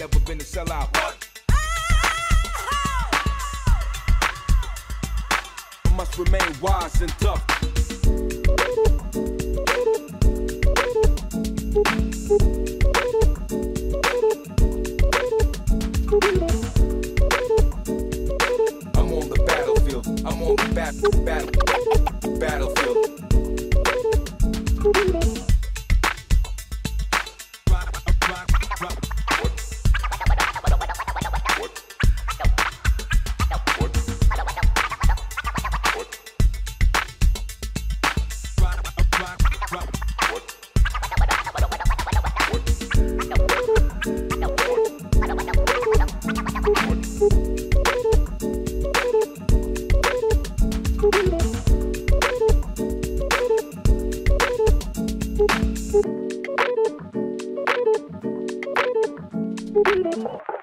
never been a sellout. What? I must remain wise and tough. I'm on the battlefield. I'm on the battlefield. Thank you.